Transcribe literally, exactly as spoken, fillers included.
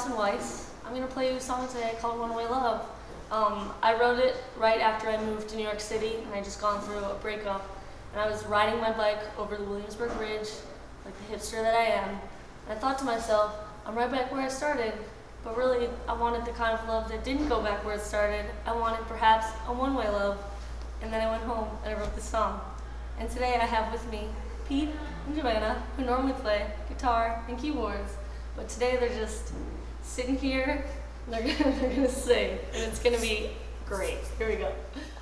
Allison Weiss. I'm going to play you a song today called One Way Love. Um, I wrote it right after I moved to New York City, and I just gone through a breakup. And I was riding my bike over the Williamsburg Bridge, like the hipster that I am. And I thought to myself, I'm right back where I started. But really, I wanted the kind of love that didn't go back where it started. I wanted perhaps a one-way love. And then I went home and I wrote this song. And today I have with me Pete and Joanna, who normally play guitar and keyboards. But today they're just sitting here, and they're gonna, they're gonna sing, and it's gonna be great. Here we go.